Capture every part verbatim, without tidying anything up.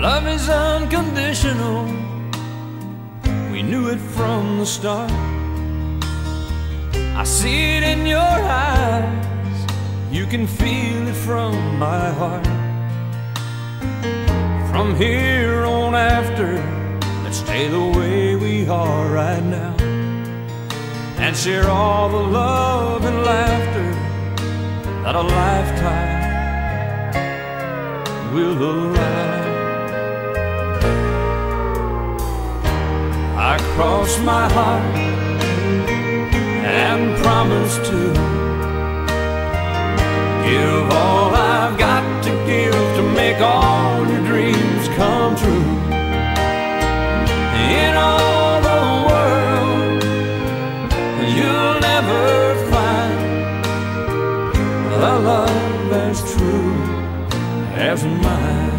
Love is unconditional, we knew it from the start. I see it in your eyes, you can feel it from my heart. From here on after, let's stay the way we are right now, and share all the love and laughter that a lifetime will allow. I cross my heart and promise to give all I've got to give to make all your dreams come true. In all the world, you'll never find a love as true as mine.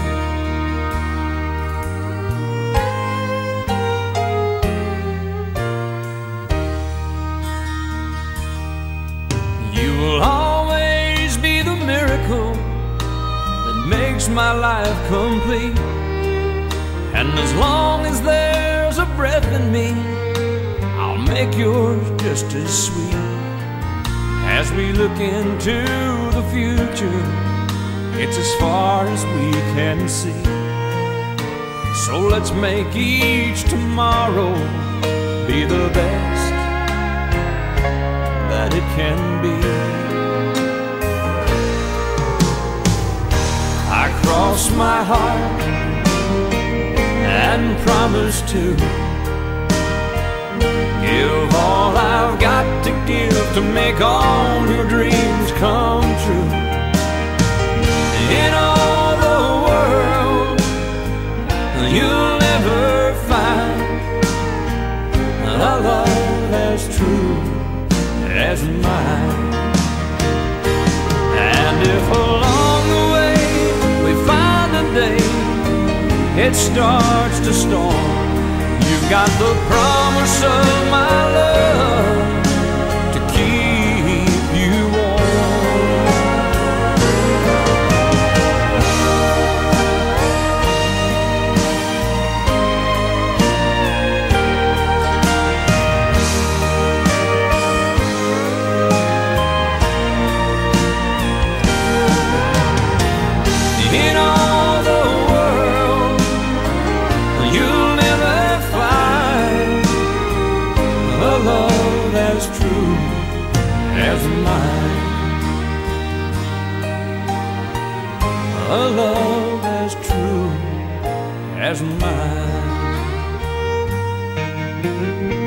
You will always be the miracle that makes my life complete. And as long as there's a breath in me, I'll make yours just as sweet. As we look into the future, it's as far as we can see. So let's make each tomorrow be the best that it can be. I cross my heart and promise to give all I've got to give to make all your dreams come true. In all the world, you'll never find a love as true as mine. And if along the way we find a day it starts to storm, you've got the promise of my love to keep you warm. In all the world, you'll never find a love as true as mine. A love as true as mine.